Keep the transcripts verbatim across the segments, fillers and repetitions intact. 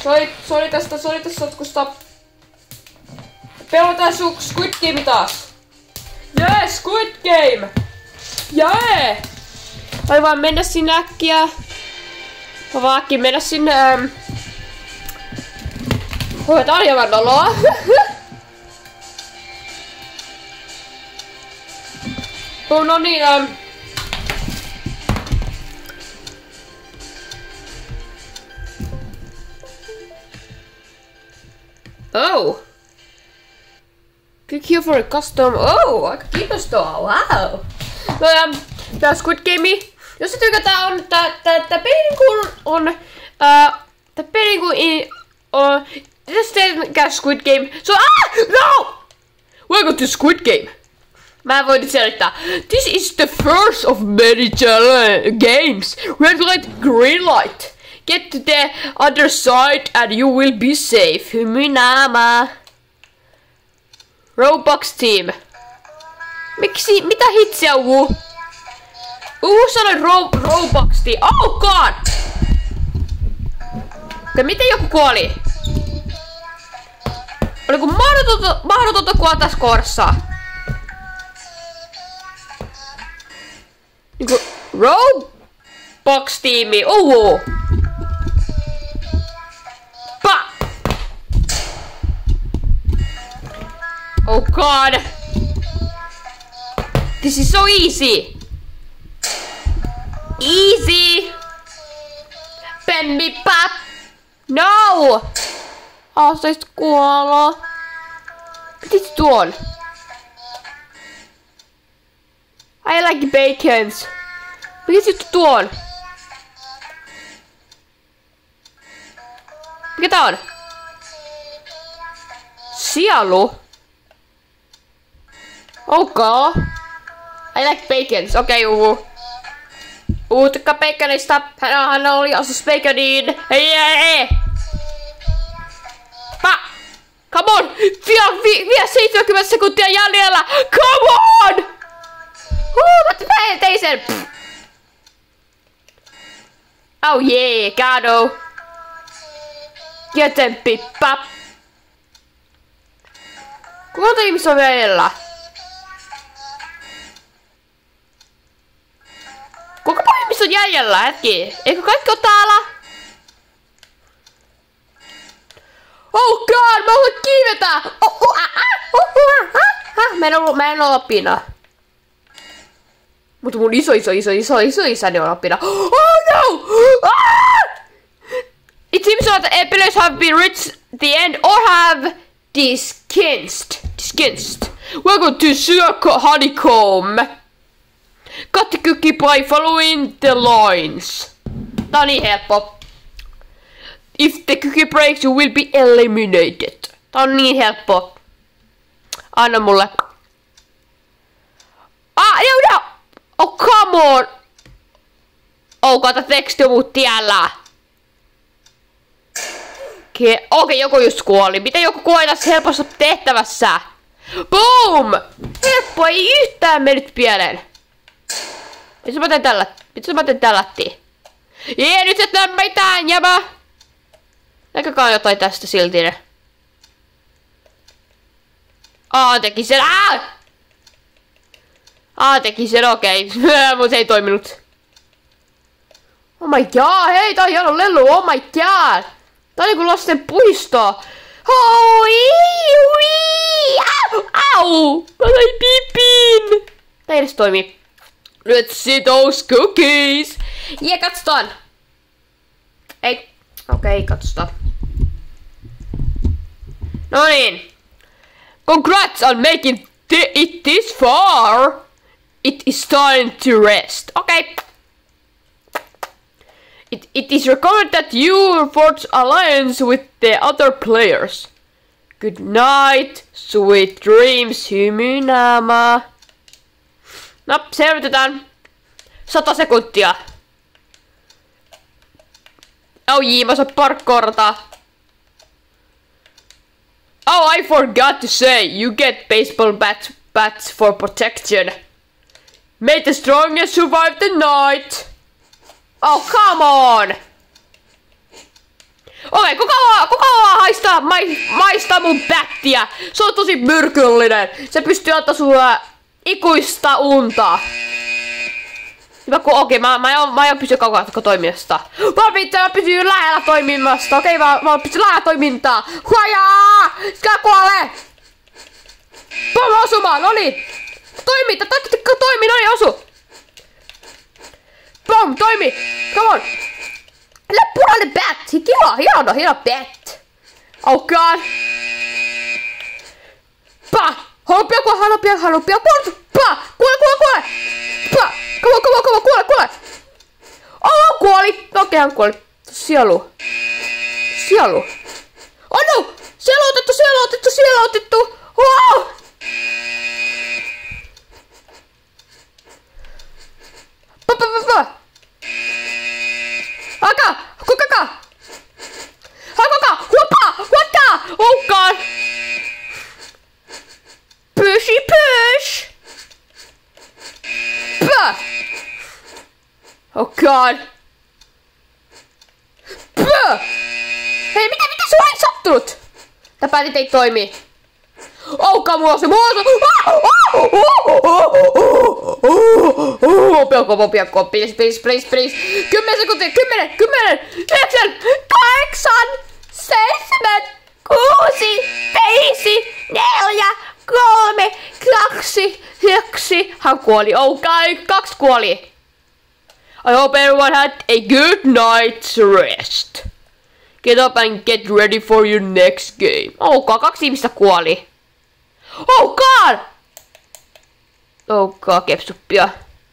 Sori, sori tästä, sori tästä sotkusta. Pelataan sun Squid Game taas. Jee, Squid Game! Jee! Vai vaan mennä sinne äkkiä. Vai vaan äkkiä mennä sinne... Ähm... Oh, tää on hieman noloa. Oh, no niin, ähm... Oh! Click here for a custom. Oh, aika kiinnostavaa. Wow! No ja, tää Squid Game. Jos se tykätään on, tää, tää, tää peli kun on, ää, tää peli kun on, jos teet Squid Game, so ah, no! Welcome to Squid Game. Mä voin nyt selittää. This is the first of many games. Red light, green light. Get to the other side and you will be safe. Hyminämä. Roblox team. Miksi? Mitä hitsiä uu? Uu sanoi ro Roblox team. Oh god! Ja miten joku kuoli? Oliko mahdotonta, mahdotonta kuolla tässä kohdassa? Niinku Roblox tiimi. Uu! Pa! Oh god! This is so easy! Easy! Pemmi pap! No! Haastaisit kuolla. Mitä tuon? I like bacons. Mikä juttu tuon? Mikä tää on? Sielu? Okay. I like bacons. Okei, okay, uu. Uu, tykkä baconista. Hän, hän oli asus baconiin. Hei, hei, hei. Pa! Come on! Vielä, vielä seitsemänkymmentä sekuntia jäljellä! Come on! Huu, mä tein sen! Oh yeah, Gado! Joten pippa! Kuinka monta ihmistä on vielä jäljellä? Kuinka paljon ihmistä on jäljellä? Hetki! Eikö kaikki ole täällä? Oh god, mä haluan kiivetä! Oh, oh, ah, oh, oh, ah, ah. Mä en ollut, mä en ole opina. Mutta mun iso, iso, iso, iso, iso isäni on opina. Oh no! Ah! It seems that the players have been reached the end or have diskinced. Diskinced. Welcome to Circle Honeycomb. Cut the cookie by following the lines. Tää on niin helppo. If the cookie breaks, you will be eliminated. Tää on niin helppo. Anna mulle. Ah, no, no! Oh, come on! Oh, kato, teksti on mun tiellä. Okei, okay, joku just kuoli. Miten joku kuoli tässä helpossa tehtävässä? Boom! Helppo, ei yhtään mennyt pieleen. Mitä mä teen tällä? Mitä mä teen tällättiin? Jee, nyt et näe mitään, jäbä! Näkökään jotain tästä silti. Aa, teki sen. Aa! Aa, teki sen, okei. Okay. Mut se ei toiminut. Oh my god, hei, tää on hieno lelu, oh my god. Tää on niinku lasten puisto. Hoi, hui, au, au. Mä sain pipin. Tää ei edes toimi. Let's see those cookies. Jee, katsotaan. Ei. Okei, okay, katsotaan. No niin. Congrats on making it this far. It is time to rest. Okay. It, it is recommended that you forge alliance with the other players. Good night, sweet dreams, hymynämä. No, selvitetään. Sata sekuntia. Oh jee, mä saan parkkoorata. Oh, I forgot to say, you get baseball bat bats for protection. May the strongest survive the night. Oh, come on! Okei, kuka haluaa, kuka haluaa haistaa, mai, maistaa mun pättiä? Se on tosi myrkyllinen. Se pystyy antaa sulle ikuista unta. Hyvä, kun okei, mä, mä, mä, mä en pysy kaukana toiminnasta. Mä pitää, mä pysyn lähellä toiminnasta. Okei, mä, mä pysyn lähellä toimintaa. Huajaa! Skä kuolee! Pom osumaan, noniin! Toimi, taktiikka toimi, noniin, osu! Pom, toimi! Come on! Let punainen bat! Kiva, hieno, hieno bat! Oh god! Pa! Haluan pian kuole, haluan pian, haluan pian kuole! Pa! Kuole, kuole, kuole! Pa! Come on, come on, come on, kuole, kuole! Oh, kuoli! Okei, hän kuoli. Sielu. Sielu. Oh no! Sielu otettu, sielu otettu, sielu otettu! Wow! Pa, pa, pa, pa! Haka! Kukaka! Hakaka! Huopa! Huopa! Oh god! Pushy push! Pa! Oh god! Pa! Hei, mitä, mitä sulla ei sattunut? Tää päätit ei toimi. Oh god, mulla on se, mulla on se! Piakko, piakko, please, please, please, please. Kymmenen sekuntia, kymmenen, kymmenen, yhdeksän, kahdeksan, seitsemän, kuusi, viisi, neljä, kolme, kaksi, yksi. Hän kuoli. Oh god, kaksi kuoli. I hope everyone had a good night's rest. Get up and get ready for your next game. Oh god, kaksi ihmistä kuoli. Oh god! Oh god, kepsuppia.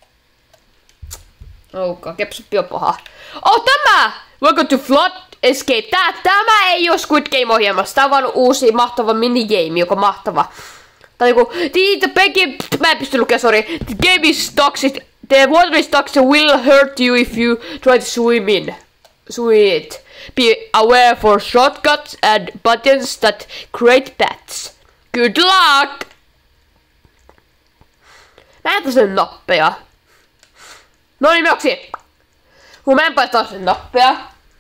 Oh god, kepsuppi on paha. Oh tämä! Welcome to Flood Escape. Tää, tämä ei oo Squid Game-ohjelmassa. Tää on vaan uusi mahtava minigame, joka on mahtava. Tai joku... The game... Mä en pysty lukemaan, sorry. The game is toxic. The water is toxic will hurt you if you try to swim in. Swim it. Be aware for shortcuts and buttons that create bats. Good luck! Näitä sen nappeja. No niin, meoksi! Kun mä en paistaa sen nappeja.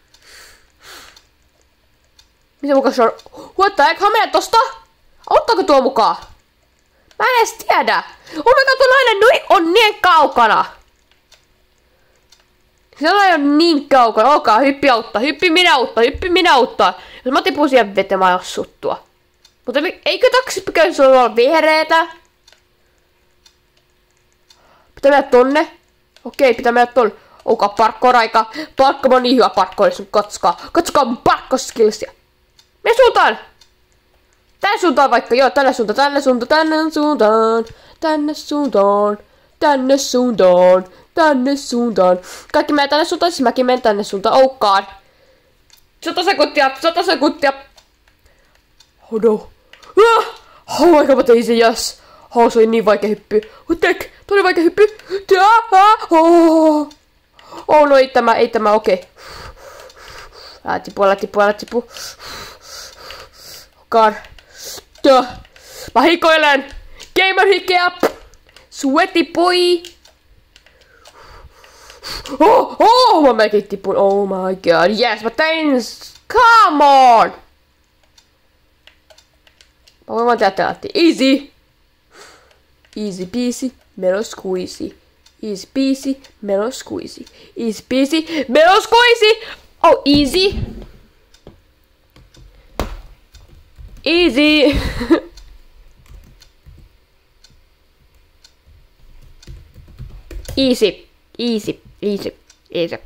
Mitä mukaan se on? What the heck? Mene tosta? Auttaako tuo mukaan? Mä en edes tiedä. Oh my god, tuo nainen on niin kaukana. Se on niin kaukana. Olkaa, hyppi auttaa. Hyppi minä auttaa. Hyppi minä auttaa. Jos mä tipun siihen veteen, mä jos suttua. Mutta eikö taksipykäys olla vihreetä? Pitää mennä tonne. Okei, pitää mennä tonne. Olkaa parkkoraika. Parkko on niin hyvä parkkoissa. Katsokaa. Katsokaa mun parkkoskillsia. Mene suuntaan. Tänne suuntaan vaikka. Joo, tänne suuntaan. Tänne suuntaan. Tänne suuntaan. Tänne suuntaan. Tänne suuntaan. Tänne suuntaan. Kaikki menee tänne suuntaan. Siis mäkin menen tänne suuntaan. Olkaan. Sata sekuntia. Sata sekuntia. Oh no. Ah! Oh my god, easy, yes. Oh, se oli niin vaikea hyppy. What the heck? Toi oli vaikea hyppy. Oh. Oh no, ei tämä, ei tämä, okei. Okay. Älä tipu, älä tipu, älä tipu. Oh god. Duh. Mä hikoilen. Gamer hikeä. Sweaty boy. Oh, oh, mä melkein tipun. Oh my god, yes, mä tein. Come on. Mä voin vaan tehdä täältä. Easy. Easy peasy, mellow squeezy. Easy peasy, mellow squeezy. Easy peasy, mellow squeezy. Oh, easy. Easy. Easy. Easy. Easy. Easy.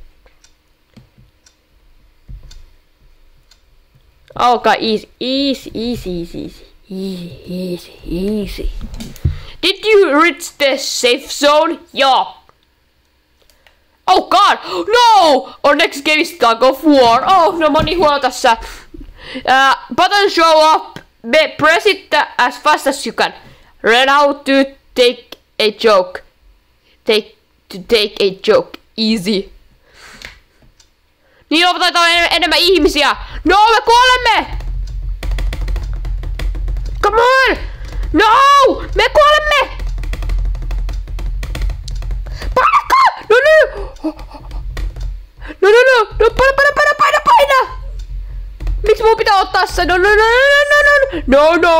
Okay, easy. Easy, easy, easy, easy. Easy, easy, easy. Did you reach the safe zone? Yeah. Oh god! No! Our next game is Tug of War. Oh, no, mä oon niin huono tässä. Uh, button show up. Press it as fast as you can. Learn how to take a joke. Take to take a joke. Easy. Niin on, taitaa en enemmän ihmisiä. No, me kuolemme! Come on! No! Me kuolemme! Painakka! No, no! No, no, no! No, paina, paina, paina, paina, paina!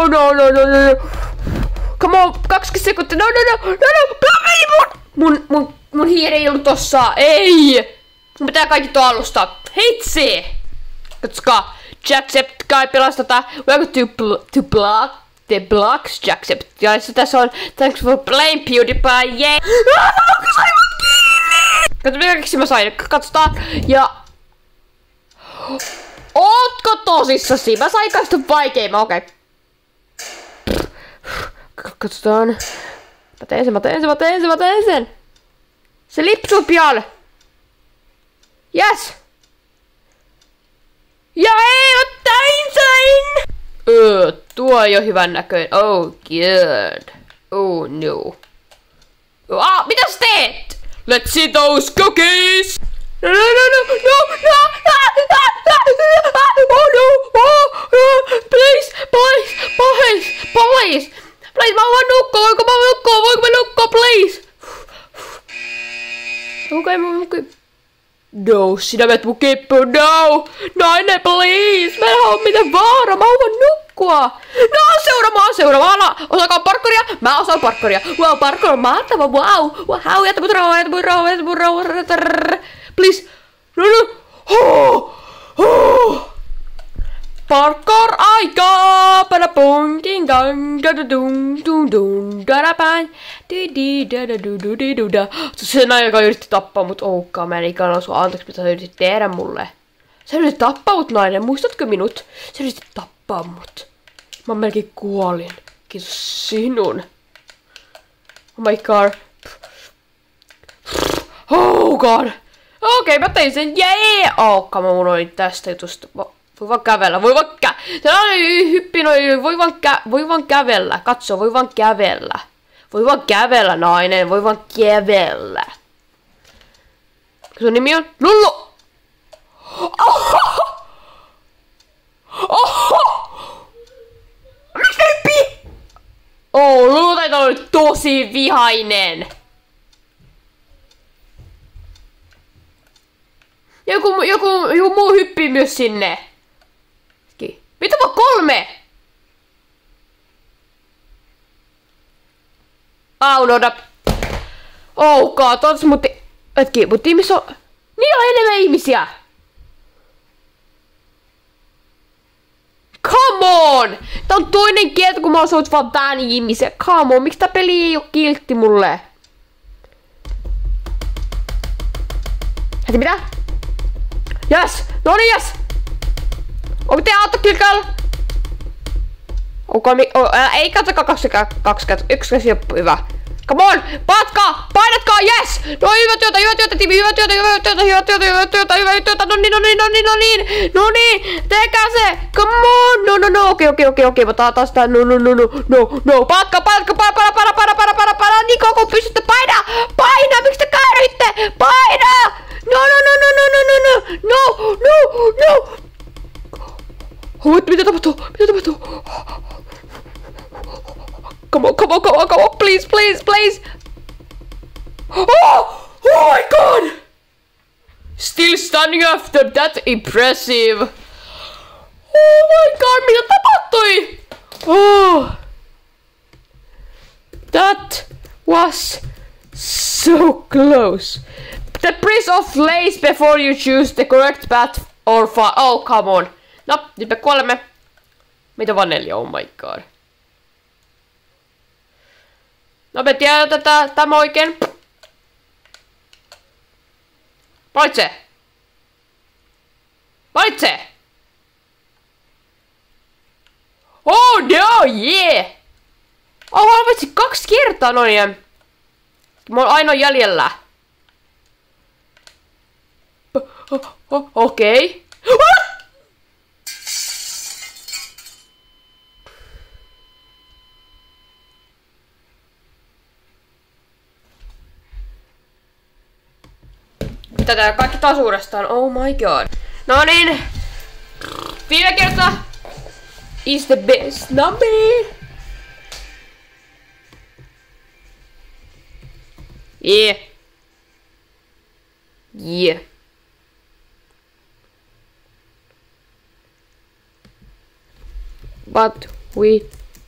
no, no, no, no. Come on, kaksikymmentä sekuntia. No, no, no, no, no. Ei, mun, mun, mun, mun hiiri ei ollut tossa. Ei. Mun pitää kaikki tuo alusta. Hitsi. Katsokaa. Jacksepticeye pelastata. Welcome to, bl to block the blocks, Jacksepticeye. So tässä on thanks for playing PewDiePie. Yeah. Ah, no, sai mut kiinni. Katso, miksi mä sain. Katsotaan. Ja... Ootko tosissasi? Mä sain kaikista vaikeimman, okei. Okay. Katsotaan. Mä teen sen, mä teen sen, mä teen sen, mä teen sen. Se lipsuu pian. Yes! Ja ei, mä tein sen! Öö, tuo ei oo hyvän näköinen. Oh god. Oh no. Ah, mitä sä teet? Let's see those cookies! No, no, no, no, no, no, ah, ah, ah, ah, oh no, oh, oh, please, please, please, please, please, mä voin nukkua, voinko mä nukkua, voinko mä nukkua, please? Okei, mä nukkua. No, sinä menet mun kippuun, no, nainen, please, mä en halua mitään vaaraa, mä haluan nukkua. No, seuraamaan, seuraavana, osaako parkouria? Mä osaan parkouria, wow, parkour on mahtava, wow, wow, jätä mut rauhaa, jätä mut rauhaa, jätä mut rauhaa, please, no, no, oh, oh. Parkour aika, pada pung ding dong, da da dung dung dung, da da bang, di di da da du du di du da. Se nainen, joka yritti tappaa mut, oukkaa, mä en ikään osua anteeksi, mitä sä yritit tehdä mulle. Sä yritit tappaa mut, nainen, muistatko minut? Sä yritit tappaa mut. Mä melkein kuolin. Kiitos sinun. Oh my god. Oh god. Okei, okay, mä tein sen, jee! Yeah. Oh, mä unohdin tästä jutusta. Voi vaan kävellä, voi vaan kä... Se on hyppi, no, voi vaan, kä... voi vaan kävellä. Katso, voi vaan kävellä. Voi vaan kävellä, nainen, voi vaan kävellä. Sun nimi on Lullu! Oho! Oho! Miksi hyppi? Oh, Lullu taitaa olla tosi vihainen. Joku, joku, joku muu hyppii myös sinne. Mitä vaan kolme? Au, no da. Oh god, otas mut... Hetki, mut tiimissä on... Niin on enemmän ihmisiä! Come on! Tää on toinen kerta, kun mä oon saanut vaan vähän ihmisiä. Come on, miksi tää peli ei oo kiltti mulle? Heti mitä? Yes! No niin, yes! Onko te autoklikalla? Onko mi... Oh, älä, ei katsokaa kaksi, kaksi, kaksi, yksi käsi on hyvä. Come on! Patkaa! Painatkaa! Yes! No hyvä työtä, hyvä työtä, tiimi, hyvä työtä, hyvä työtä, hyvä työtä, hyvä työtä, hyvä työtä, no niin, no niin, no niin, no niin, no niin, tehkää se! Come on! No, no, no, okei, okei, okei, okei, mä taan taas tää, no, no, no, no, no, no, patkaa, patkaa, paina, paina, paina, paina, paina, paina, paina, niin koko pystytte, paina! Paina! Miksi te kääritte? Paina! No, no, no, no, no, no, no, no, no, no, no! Oh, mitä tapahtuu? Mitä tapahtuu? Come on, come on, come on, come on, please, please, please! Oh! Oh my god! Still standing after that, impressive! Oh my god, mitä tapahtui? Oh! That was so close. The press of lace before you choose the correct path or far. Oh, come on. No, nyt me kuolemme. Mitä vaan neljä, oh my god. No me tiedetään tämä oikein. Valitse! Valitse! Oh no, yeah! Oh, mä valitsin kaksi kertaa, no niin. Mä oon ainoa jäljellä. Okei. Okay. Tätä kaikki taas uudestaan. Oh my god. No niin. Viime kerta is the best number. Yeah. Yeah. But we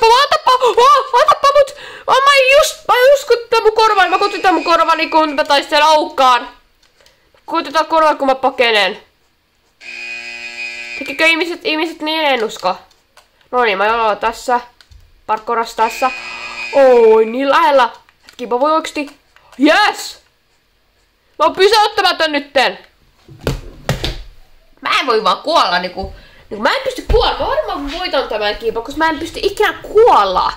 tappa mua, tappa! Oh, tappa mut! Oh, mä just, mä just kutetaan mun korvani, mä kutetaan mun korvani, kun mä taistelen aukkaan. Kutetaan korvani, kun mä pakenen. Tekikö ihmiset, ihmiset niin en usko? No niin, mä olen tässä. Parkouras tässä. Oi, niin lähellä. Hetki, mä voin oikeesti. Yes! Mä oon pysäyttämätön nytten. Mä en voi vaan kuolla niinku. niinku mä en pysty kuolla. Mä varmaan voitan tämän kiipo, koska mä en pysty ikinä kuolla.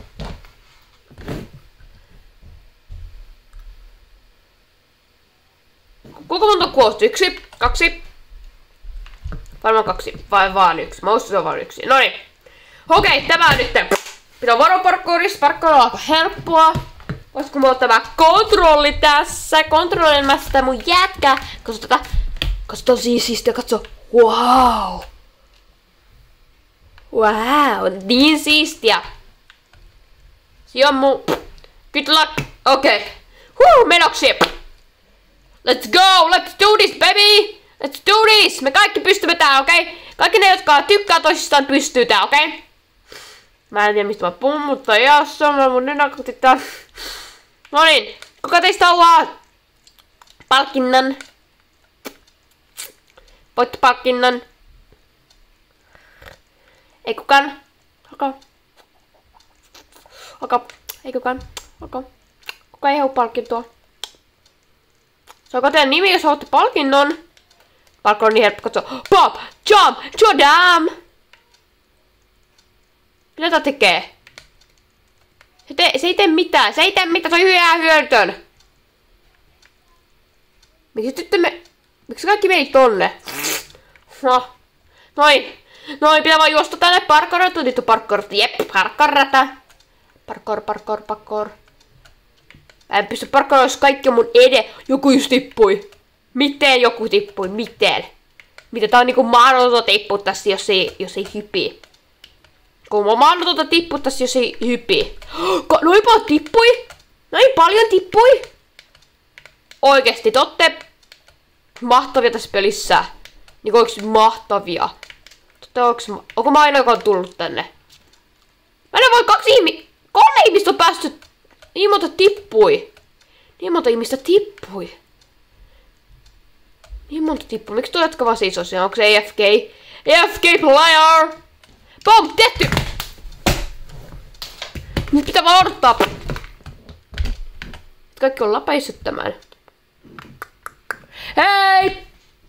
Kuinka monta kuosta? Yksi, kaksi. Varmaan kaksi, vai vaan yksi. Mä uskon, se on vaan yksi. Noniin. Okei, tämä on nyt. Pitää varoparkkourissa. Parkkour on aika helppoa. Voisiko mulla tämä kontrolli tässä? Kontrollin mä sitä mun jätkää. Koska tota... Koska tosi siistiä, katso. Wow. Wow, niin siistiä. Se on mun... Good luck. Okei. Okay. Huu, menoksi. Let's go, let's do this, baby. Let's do this! Me kaikki pystymme tää, okei? Okay? Kaikki ne, jotka tykkää toisistaan, pystyy tää, okei? Okay? Mä en tiedä, mistä mä puhun, mutta jos on mun nenäkotit tää. No niin, kuka teistä haluaa palkinnon? Voitte palkinnon. Ei kukaan. Okei. Okei. Ei kukaan. Okei. Kuka ei halua palkintoa? Saako teidän nimi, jos haluatte palkinnon? Parkour on niin helppo katsoa. Pop! Jump! Jodam! Mitä tää tekee? Se, te, se ei tee mitään. Se ei tee mitään. Se on hyvää hyödytön. Miksi tyttö me... Miksi kaikki meni tonne? No. Noin. Noin. Pitää vaan juosta tänne. Parkour. Nyt on parkour. Jep. Parkour-rata. Parkour, parkour, parkour. Mä en pysty parkour, jos kaikki on mun ede. Joku just tippui. Miten joku tippui? Miten? Miten? Tää on niinku mahdotonta tippua tässä, jos ei, jos ei hypii. Kun on mahdotonta tippua tässä, jos ei hypii. Noin paljon tippui? Noin paljon tippui? Oikeesti, te ootte mahtavia tässä pelissä. Niinku oikeesti mahtavia. Totte, onko, onko mä aina, joka on tullut tänne? Mä en voi kaksi ihmistä. Kolme ihmistä on päässyt. Niin monta tippui. Niin monta ihmistä tippui. Niin monta tippua. Miksi tuo jatka vaan seisoo siinä? Onko se A F K? A F K player! Pom! Tehty! Nyt pitää vaan odottaa. Kaikki on läpäissyt tämän. Hei!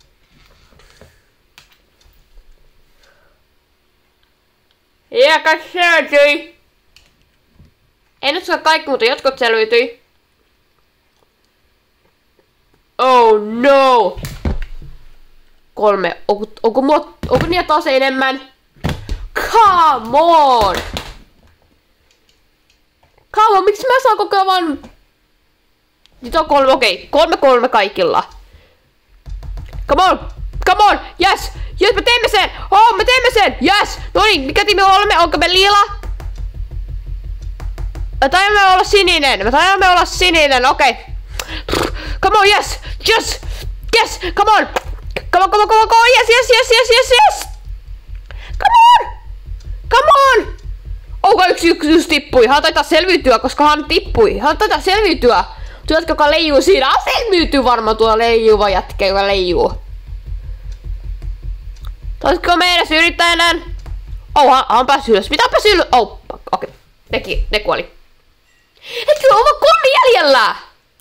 Ja kaikki selviytyi. Ei nyt saa kaikki, mutta jotkut selviytyi. Oh no! Kolme. Onko, onko, mua, onko niitä taas enemmän? Come on! Come on, miksi mä saan koko ajan vaan... Nyt on kolme, okei. Okay. Kolme kolme kaikilla. Come on! Come on! Yes! Yes, me teemme sen! Oh, me teemme sen! Yes! Noniin, mikä tiimi olemme? Onko me lila? Me taidamme olla sininen. Me taidamme olla sininen, okei. Okay. Come on, yes! Yes! Yes! Come on! Come on, come on, come on, come on! Yes, yes, yes, yes, yes, yes! Come on! Come on! Onko yksi yksi just tippui? Hän taitaa selviytyä, koska hän tippui. Hän taitaa selviytyä. Tuo jätkä, joka leijuu siinä. Hän selviytyy varmaan tuo leijuva jätkä, joka leijuu. Taisiko me edes yrittää enää? Oh, hän, hän pääsi ylös. Mitä hän pääsi ylös? Oh, okei. Okay. Neki, ne kuoli. Hetki, on vaan kolme jäljellä!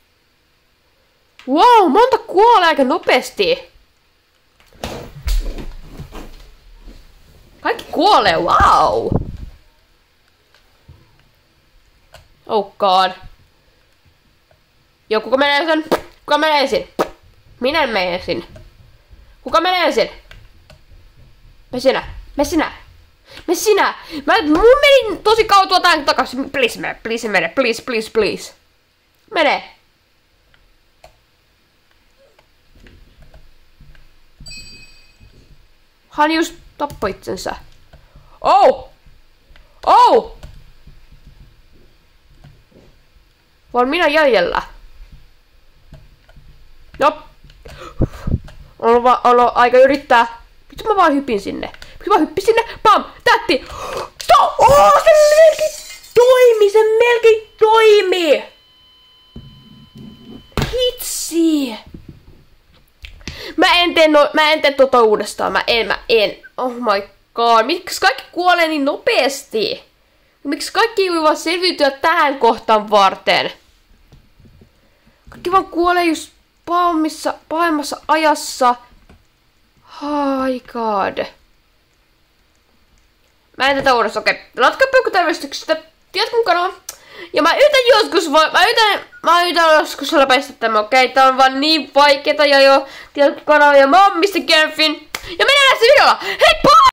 Wow, monta kuolee aika nopeasti. Kaikki kuolee, wow! Oh god. Joo, kuka menee ensin? Kuka menee ensin? Minä menen ensin. Kuka menee ensin? Me sinä. Me sinä. Me sinä. Mä, mun meni tosi kautua tän takaisin. Please mene, please mene, please, please, please. Mene. Hän just tappoi itsensä. Oh! Oh! Vaan minä jäljellä. Jop. On vaan on aika yrittää. Miksi mä vaan hypin sinne? Miksi mä hyppin sinne? Pam! Tätti! Stop! Oh, se melkein toimi, se melkein toimi! Hitsi! Mä en tee, no, mä en tee tota uudestaan, mä en, mä en. Oh my god, miksi kaikki kuolee niin nopeasti? Miksi kaikki ei voi vaan selviytyä tähän kohtaan varten? Kaikki vaan kuolee just pahimmassa, pahimmassa ajassa. Oh my god. Mä en tätä uudestaan, okei. Okay. Latka peukku tervestyksestä. Tiedät mun kanava. Ja mä yritän joskus voi, mä yritän, mä yritän joskus läpäistä tämä, okei? Okay? Tää on vaan niin vaikeeta ja jo tiedät kanava ja mä oon mister Kerfin. Ja mennään nähdään se videolla. Heippa!